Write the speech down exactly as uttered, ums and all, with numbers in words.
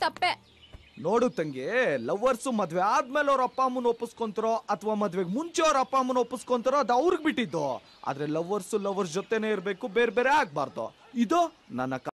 ತಪ್ಪೆ. ನೋಡು ತಂಗಿ, ಲವರ್ಸ್ ಮದ್ವೆ ಆದ್ಮೇಲೆ ಅವ್ರ ಅಪ್ಪ ಅಮ್ಮನ ಒಪ್ಪಿಸ್ಕೊಂತಾರೋ ಅಥವಾ ಮದ್ವೆಗೆ ಮುಂಚೆ ಅವ್ರ ಅಪ್ಪ ಅಮ್ಮನ ಒಪ್ಪಿಸ್ಕೊಂತಾರೋ ಅದು ಅವ್ರಿಗೆ ಬಿಟ್ಟಿದ್ದು. ಆದ್ರೆ ಲವರ್ಸ್ ಲವರ್ಸ್ ಜೊತೆನೆ ಇರ್ಬೇಕು, ಬೇರೆ ಬೇರೆ ಆಗ್ಬಾರ್ದು. ಇದು ನನ್ನ